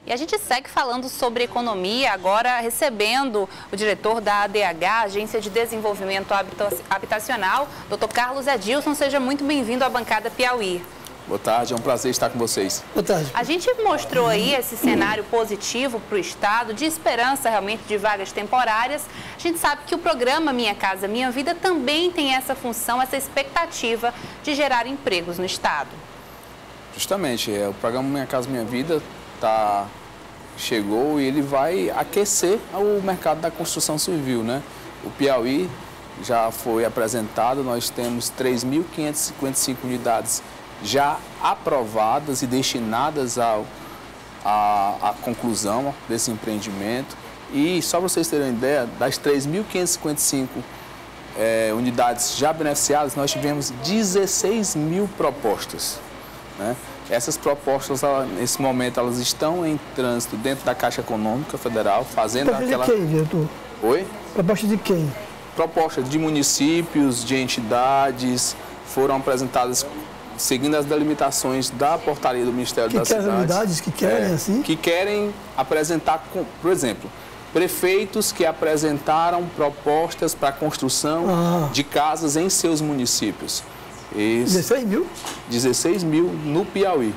E a gente segue falando sobre economia, agora recebendo o diretor da ADH, Agência de Desenvolvimento Habitacional, Dr. Carlos Edilson. Seja muito bem-vindo à bancada Piauí. Boa tarde, é um prazer estar com vocês. Boa tarde. A gente mostrou aí esse cenário positivo para o Estado, de esperança realmente de vagas temporárias. A gente sabe que o programa Minha Casa Minha Vida também tem essa função, essa expectativa de gerar empregos no Estado. Justamente, o programa Minha Casa Minha Vida chegou e ele vai aquecer o mercado da construção civil, né? O Piauí já foi apresentado, nós temos 3.555 unidades já aprovadas e destinadas à conclusão desse empreendimento. E só para vocês terem uma ideia, das 3.555 unidades já beneficiadas, nós tivemos 16 mil propostas, né? Essas propostas, nesse momento, elas estão em trânsito dentro da Caixa Econômica Federal, fazendo aquela... Proposta de quem, diretor? Oi? Proposta de quem? Propostas de municípios, de entidades, foram apresentadas seguindo as delimitações da portaria do Ministério da Cidade. Unidades que querem, assim? Que querem apresentar, por exemplo, prefeitos que apresentaram propostas para a construção de casas em seus municípios. 16 mil? 16 mil no Piauí.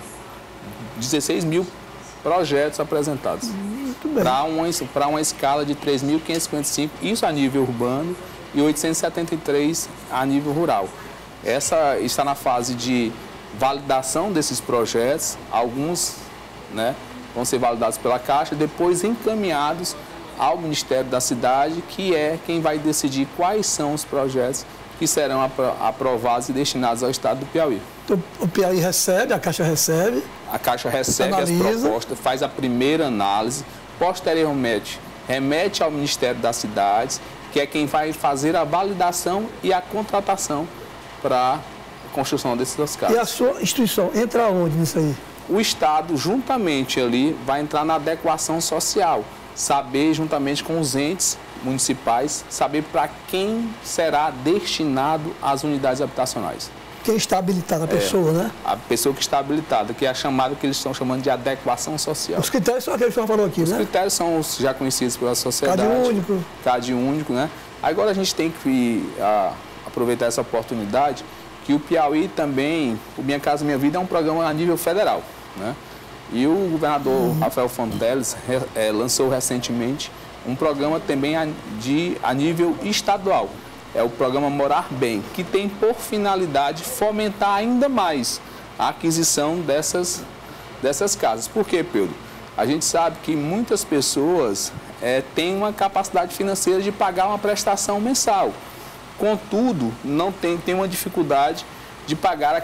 16 mil projetos apresentados. Muito bem. Para uma escala de 3.555, isso a nível urbano, e 873 a nível rural. Essa está na fase de validação desses projetos, alguns, né, vão ser validados pela Caixa, depois encaminhados ao Ministério da Cidade, que é quem vai decidir quais são os projetos que serão aprovados e destinados ao Estado do Piauí. Então, o Piauí recebe, a Caixa recebe? A Caixa recebe analisa as propostas, faz a primeira análise, posteriormente remete ao Ministério das Cidades, que é quem vai fazer a validação e a contratação para a construção dessas casas. E a sua instituição entra onde nisso aí? O Estado, juntamente ali, vai entrar na adequação social, saber, juntamente com os entes municipais, saber para quem será destinado as unidades habitacionais. Quem está habilitado, a pessoa, né? A pessoa que está habilitada, que é a chamada que eles estão chamando de adequação social. Os critérios são aqueles que o senhor falou aqui, né? Os critérios são os já conhecidos pela sociedade. CAD único. CAD único, né? Agora a gente tem que aproveitar essa oportunidade, que o Piauí também, o Minha Casa Minha Vida é um programa a nível federal, né? E o governador Rafael Fonteles lançou recentemente um programa também a nível estadual. É o programa Morar Bem, que tem por finalidade fomentar ainda mais a aquisição dessas casas. Por quê, Pedro? A gente sabe que muitas pessoas têm uma capacidade financeira de pagar uma prestação mensal. Contudo, não tem uma dificuldade de pagar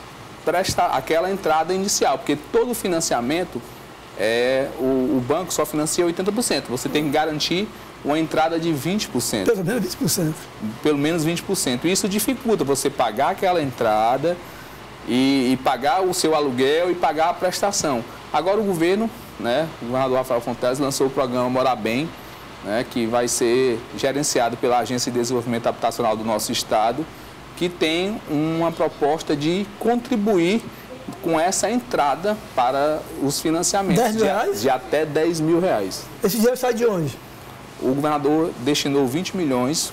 aquela entrada inicial, porque todo financiamento, o banco só financia 80%. Você tem que garantir uma entrada de 20%. Pelo menos 20%. Pelo menos 20%. Isso dificulta você pagar aquela entrada e pagar o seu aluguel e pagar a prestação. Agora o governo, né, o governador Rafael Fonteles lançou o programa Morar Bem, né, que vai ser gerenciado pela Agência de Desenvolvimento Habitacional do nosso estado, que tem uma proposta de contribuir com essa entrada para os financiamentos. 10 mil reais? De até 10 mil reais. Esse dinheiro sai de onde? O governador destinou 20 milhões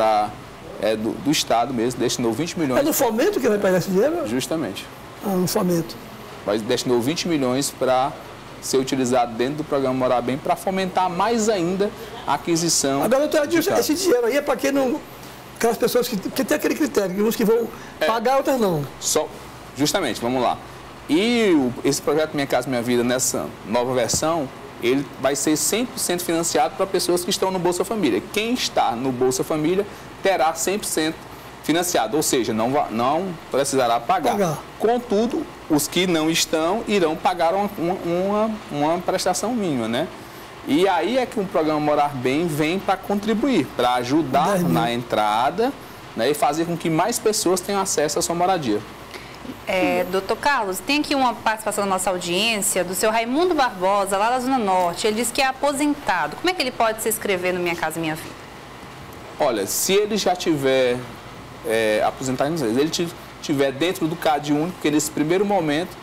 do estado mesmo, destinou 20 milhões. É no fomento que vai pegar esse dinheiro? Justamente. No fomento. Mas destinou 20 milhões para ser utilizado dentro do programa Morar Bem para fomentar mais ainda a aquisição. Agora, doutor Edilson, esse dinheiro aí é para quem não... Aquelas pessoas que tem aquele critério, uns que vão pagar, outras não. Justamente, vamos lá. E esse projeto Minha Casa Minha Vida, nessa nova versão, ele vai ser 100% financiado para pessoas que estão no Bolsa Família. Quem está no Bolsa Família terá 100% financiado, ou seja, não precisará pagar. Contudo, os que não estão irão pagar uma prestação mínima, né? E aí é que o programa Morar Bem vem para contribuir, para ajudar na entrada, né, e fazer com que mais pessoas tenham acesso à sua moradia. Doutor Carlos, tem aqui uma participação da nossa audiência, do seu Raimundo Barbosa, lá da Zona Norte. Ele diz que é aposentado. Como é que ele pode se inscrever no Minha Casa Minha Vida? Olha, se ele já tiver aposentado, se ele tiver dentro do CAD único, porque nesse primeiro momento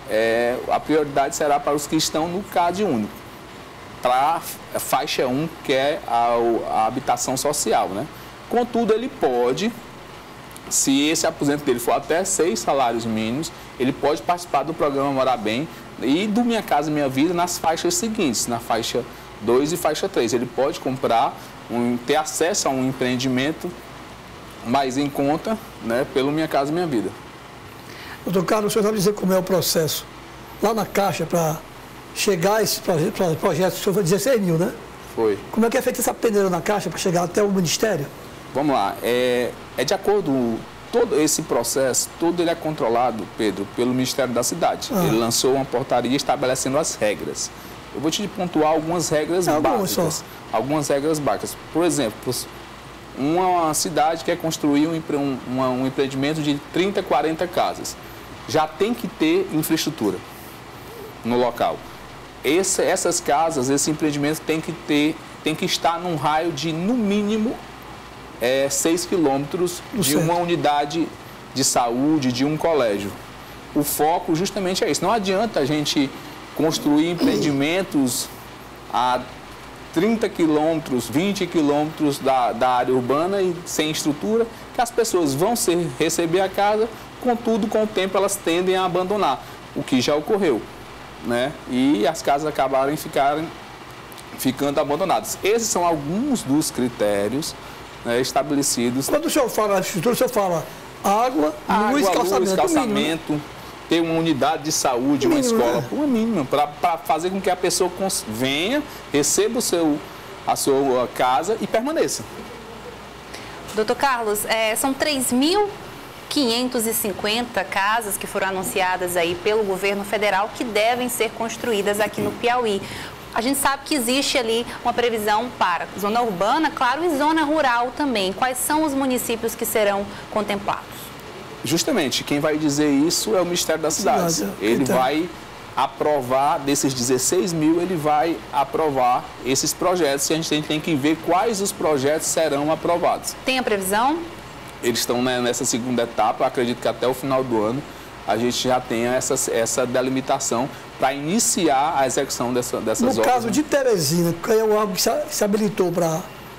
a prioridade será para os que estão no CAD único, para a faixa 1, que é a habitação social, né? Contudo, ele pode, se esse aposento dele for até 6 salários mínimos, ele pode participar do programa Morar Bem e do Minha Casa Minha Vida nas faixas seguintes, na faixa 2 e faixa 3. Ele pode comprar, ter acesso a um empreendimento mais em conta, né, pelo Minha Casa Minha Vida. Doutor Carlos, o senhor sabe dizer como é o processo lá na Caixa para chegar a esse projeto? O senhor foi 16 mil, né? Foi. Como é que é feita essa peneira na Caixa para chegar até o Ministério? Vamos lá. É de acordo... Todo esse processo, todo ele é controlado, Pedro, pelo Ministério da Cidade. Ele lançou uma portaria estabelecendo as regras. Eu vou te pontuar algumas regras básicas. Algumas regras básicas. Por exemplo, uma cidade quer construir um empreendimento de 30, 40 casas. Já tem que ter infraestrutura no local. Essas casas, esse empreendimento tem que estar num raio de, no mínimo, 6 quilômetros de uma unidade de saúde, de um colégio. O foco justamente é isso. Não adianta a gente construir empreendimentos a 30 quilômetros, 20 quilômetros da área urbana e sem estrutura, que as pessoas vão receber a casa, contudo, com o tempo elas tendem a abandonar, o que já ocorreu, né? E as casas acabaram ficando abandonadas. Esses são alguns dos critérios, né, estabelecidos. Quando o senhor fala de estrutura, o senhor fala água, luz, calçamento, ter uma unidade de saúde, uma escola, uma mínima, para fazer com que a pessoa venha, receba a sua casa e permaneça. Doutor Carlos, são 3.550 casas que foram anunciadas aí pelo governo federal que devem ser construídas aqui no Piauí. A gente sabe que existe ali uma previsão para zona urbana, claro, e zona rural também. Quais são os municípios que serão contemplados? Justamente, quem vai dizer isso é o Ministério da Cidade. Ele vai aprovar, desses 16 mil, ele vai aprovar esses projetos. E a gente tem que ver quais os projetos serão aprovados. Tem a previsão? Eles estão nessa segunda etapa, acredito que até o final do ano a gente já tenha essa delimitação para iniciar a execução dessas obras. No caso de Teresina, que é o órgão que se habilitou para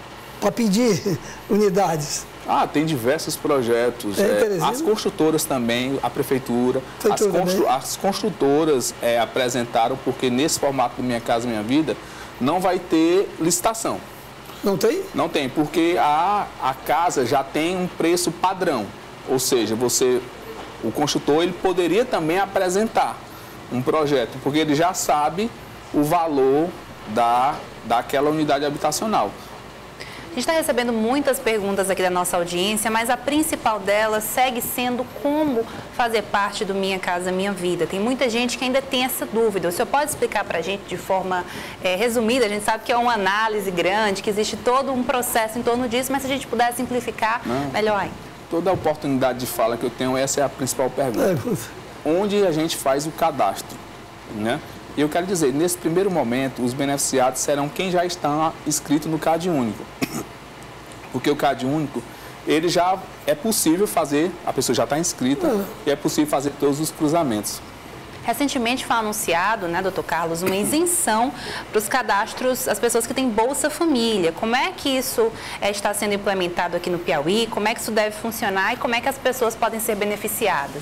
pedir unidades. Tem diversos projetos. As construtoras também, a prefeitura, as construtoras apresentaram, porque nesse formato do Minha Casa Minha Vida não vai ter licitação. Não tem? Não tem, porque a casa já tem um preço padrão. Ou seja, o construtor ele poderia também apresentar um projeto, porque ele já sabe o valor daquela unidade habitacional. A gente está recebendo muitas perguntas aqui da nossa audiência, mas a principal delas segue sendo como fazer parte do Minha Casa Minha Vida. Tem muita gente que ainda tem essa dúvida. O senhor pode explicar para a gente de forma resumida? A gente sabe que é uma análise grande, que existe todo um processo em torno disso, mas se a gente puder simplificar, melhor ainda. Toda a oportunidade de fala que eu tenho, essa é a principal pergunta. Onde a gente faz o cadastro, né? E eu quero dizer, nesse primeiro momento, os beneficiados serão quem já está inscrito no CAD único. Porque o CAD único, ele já é possível fazer, a pessoa já está inscrita, e é possível fazer todos os cruzamentos. Recentemente foi anunciado, né, doutor Carlos, uma isenção para os cadastros, as pessoas que têm Bolsa Família. Como é que isso está sendo implementado aqui no Piauí? Como é que isso deve funcionar e como é que as pessoas podem ser beneficiadas?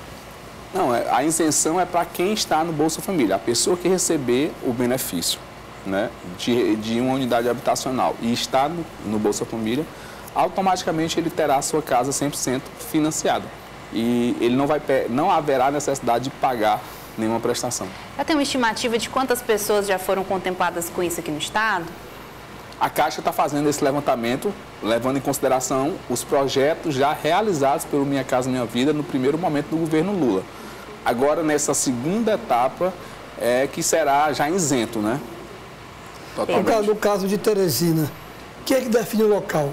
Não, a isenção é para quem está no Bolsa Família, a pessoa que receber o benefício, né, de uma unidade habitacional e está no Bolsa Família, automaticamente ele terá a sua casa 100% financiada. E ele não haverá necessidade de pagar nenhuma prestação. Já tem uma estimativa de quantas pessoas já foram contempladas com isso aqui no Estado? A Caixa está fazendo esse levantamento, levando em consideração os projetos já realizados pelo Minha Casa Minha Vida no primeiro momento do governo Lula. Agora, nessa segunda etapa, que será já isento, né? Totalmente. No caso de Teresina, quem é que define o local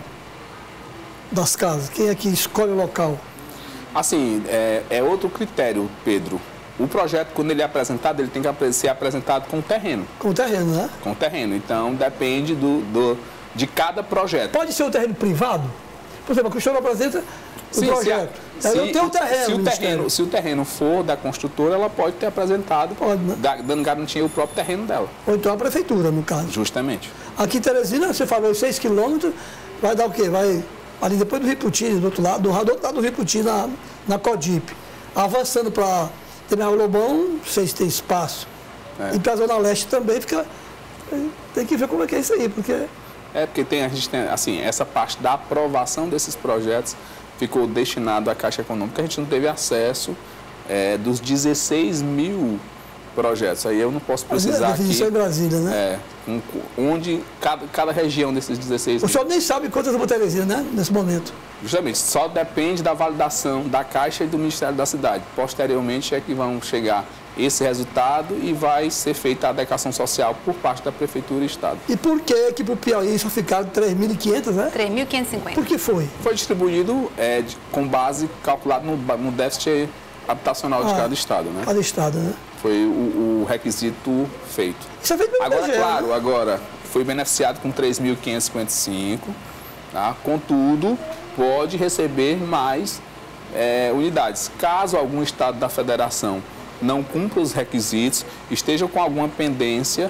das casas? Quem é que escolhe o local? Assim, é outro critério, Pedro. O projeto, quando ele é apresentado, ele tem que ser apresentado com terreno. Com terreno, né? Com terreno. Então, depende de cada projeto. Pode ser um terreno privado? Por exemplo, a construtora apresenta o projeto. Eu tenho um terreno. Se o terreno for da construtora, ela pode ter apresentado, dando garantia ao próprio terreno dela. Ou então a prefeitura, no caso. Justamente. Aqui em Teresina, você falou 6 quilômetros, vai dar o quê? Vai ali depois do Riputi, do outro lado do Riputi, na Codip. Avançando para Terminal Lobão, não sei se tem espaço. E para a Zona Leste também fica... Tem que ver como é que é isso aí, porque... Porque a gente tem, assim, essa parte da aprovação desses projetos ficou destinado à Caixa Econômica. A gente não teve acesso dos 16 mil projetos. Aí eu não posso precisar aqui... Isso é em Brasília, né? Onde cada região desses 16 mil... O senhor nem sabe quantas eu vou Teresina, né? Nesse momento. Justamente, só depende da validação da Caixa e do Ministério da Cidade. Posteriormente é que vão chegar esse resultado e vai ser feita a adequação social por parte da Prefeitura e Estado. E por que para o Piauí só ficaram 3.500, né? 3.550. Por que foi? Foi distribuído com base calculado no déficit habitacional de cada estado, né? Cada estado, né? Foi o requisito feito. Isso é feito pelo Agora, IBGE, claro, né? agora foi beneficiado com 3.555, tá? Contudo, pode receber mais unidades. Caso algum estado da federação não cumpra os requisitos, esteja com alguma pendência,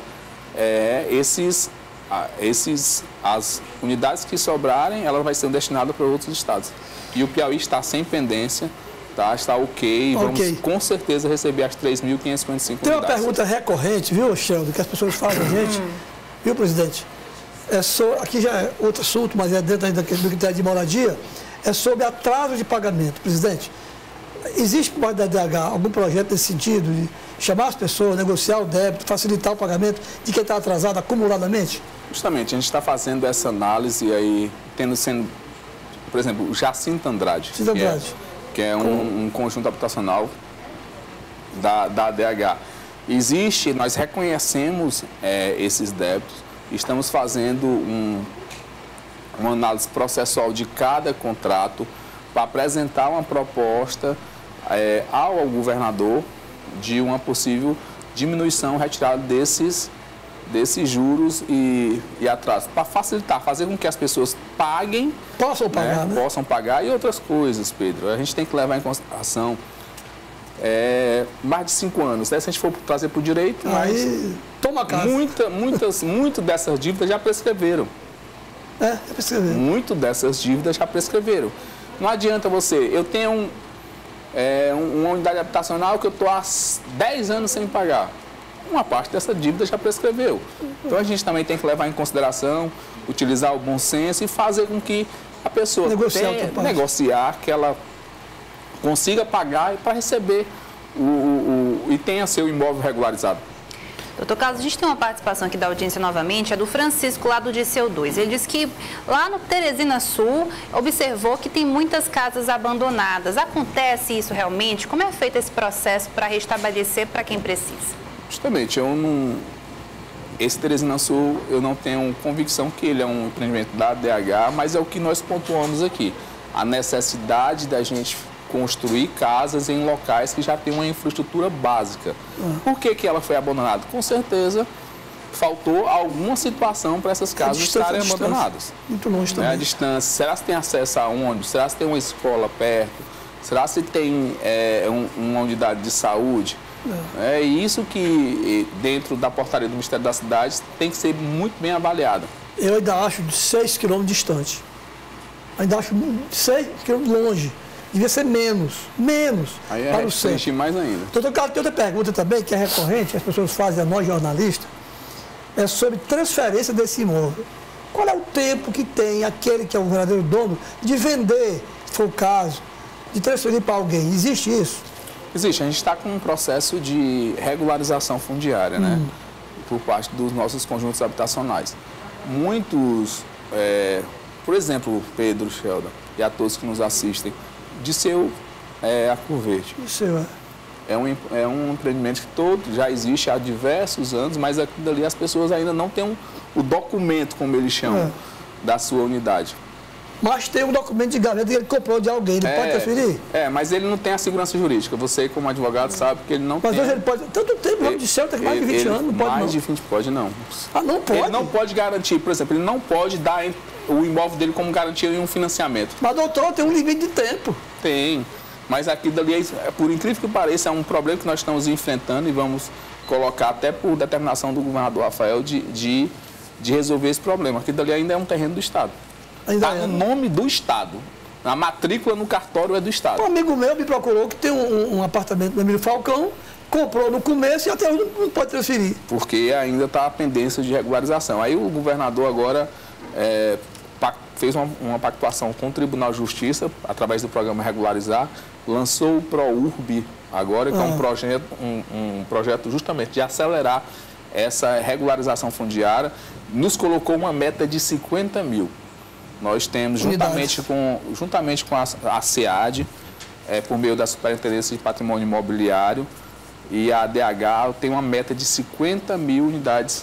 as unidades que sobrarem, ela vai ser destinada para outros estados. E o Piauí está sem pendência, tá? Está ok, vamos com certeza receber as 3.555 unidades. Tem uma pergunta recorrente, viu, Sheldon, que as pessoas fazem a gente, viu, presidente? Aqui já é outro assunto, mas é dentro ainda do critério de moradia, é sobre atraso de pagamento. Presidente, existe por parte da DH algum projeto nesse sentido, de chamar as pessoas, negociar o débito, facilitar o pagamento de quem está atrasado acumuladamente? Justamente, a gente está fazendo essa análise aí, sendo, por exemplo, o Jacinto Andrade, que é um conjunto habitacional da DH. Nós reconhecemos esses débitos, estamos fazendo uma análise processual de cada contrato para apresentar uma proposta ao governador de uma possível diminuição, retirada desses juros e atrasos, para facilitar, fazer com que as pessoas paguem, possam pagar, né? Possam pagar e outras coisas, Pedro. A gente tem que levar em consideração mais de 5 anos, né? Se a gente for trazer para o direito, aí toma casa. Muitas dessas dívidas já prescreveram. Já prescreveram. Muitas dessas dívidas já prescreveram. Não adianta eu tenho uma unidade habitacional que eu estou há 10 anos sem pagar. Uma parte dessa dívida já prescreveu. Então a gente também tem que levar em consideração, utilizar o bom senso e fazer com que a pessoa negociar, que ela consiga pagar para receber e tenha seu imóvel regularizado. Doutor Carlos, a gente tem uma participação aqui da audiência novamente, é do Francisco, lá do Diceu 2. Ele disse que lá no Teresina Sul, observou que tem muitas casas abandonadas. Acontece isso realmente? Como é feito esse processo para restabelecer para quem precisa? Justamente, esse Teresina Sul, eu não tenho convicção que ele é um empreendimento da DH, mas é o que nós pontuamos aqui. A necessidade da gente construir casas em locais que já têm uma infraestrutura básica. Por que ela foi abandonada? Com certeza, faltou alguma situação para essas casas estarem abandonadas. Muito longe também. A distância. Será que tem acesso a ônibus? Será que tem uma escola perto? Será que tem uma unidade de saúde? É isso que, dentro da portaria do Ministério da Cidade, tem que ser muito bem avaliado. Eu ainda acho de 6 quilômetros distante. Ainda acho 6 quilômetros longe. Devia ser menos aí para o centro. Mais ainda. Doutor Carlos, tem outra pergunta também, que é recorrente, as pessoas fazem a nós jornalistas, é sobre transferência desse imóvel. Qual é o tempo que tem aquele que é o verdadeiro dono de vender, se for o caso, de transferir para alguém? Existe isso? Existe. A gente está com um processo de regularização fundiária, né? Por parte dos nossos conjuntos habitacionais. Muitos, por exemplo, Pedro, Sheldon e a todos que nos assistem, Diceu Arco Verde. Diceu, é um empreendimento que já existe há diversos anos, mas aqui dali as pessoas ainda não têm o documento, como eles chamam, da sua unidade. Mas tem um documento de gaveta que ele comprou de alguém, ele pode transferir? Mas ele não tem a segurança jurídica. Você, como advogado, sabe que ele não tem. Mas hoje ele pode. Tanto tempo, vamos de céu, tem mais de 20 anos, não pode não. Mais de 20 pode não. Ah, não pode? Ele não pode garantir, por exemplo, ele não pode dar o imóvel dele como garantia em um financiamento. Mas, doutor, tem um limite de tempo. Tem. Mas aquilo dali, por incrível que pareça, é um problema que nós estamos enfrentando e vamos colocar até por determinação do governador Rafael de resolver esse problema. Aquilo dali ainda é um terreno do Estado. Está no nome do Estado. A matrícula no cartório é do Estado. Um amigo meu me procurou que tem um apartamento no Emílio Falcão, comprou no começo e até hoje não pode transferir. Porque ainda está a pendência de regularização. Aí o governador agora fez uma pactuação com o Tribunal de Justiça, através do programa Regularizar, lançou o ProURB agora, que é um projeto justamente de acelerar essa regularização fundiária, nos colocou uma meta de 50 mil. Nós temos, juntamente com a SEAD, por meio da Superintendência de Patrimônio Imobiliário, e a ADH tem uma meta de 50 mil unidades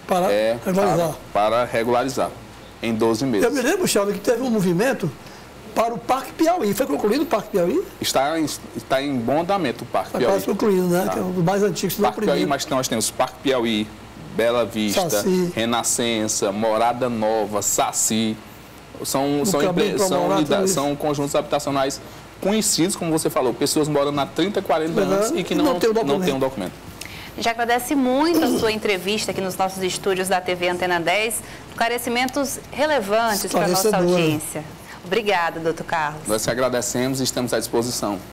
para regularizar em 12 meses. Eu me lembro, Sheldon, que teve um movimento para o Parque Piauí. Foi concluído o Parque Piauí? Está em bom andamento o Parque Piauí. Está concluído, né? Que é um dos mais antigos do Parque Piauí, mas nós temos Parque Piauí, Bela Vista, Saci, Renascença, Morada Nova, Saci. São conjuntos habitacionais conhecidos, como você falou, pessoas morando há 30, 40 anos e que não têm um documento. A gente agradece muito a sua entrevista aqui nos nossos estúdios da TV Antena 10, esclarecimentos relevantes para a nossa audiência. Obrigada, doutor Carlos. Nós te agradecemos e estamos à disposição.